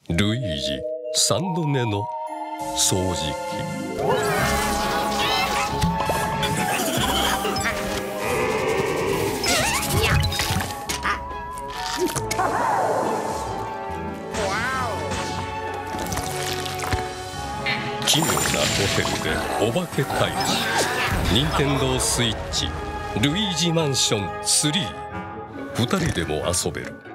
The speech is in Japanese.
ルイージ3度目の掃除機。奇妙なホテルでお化け退治。任天堂スイッチルイージマンション3。2人でも遊べる。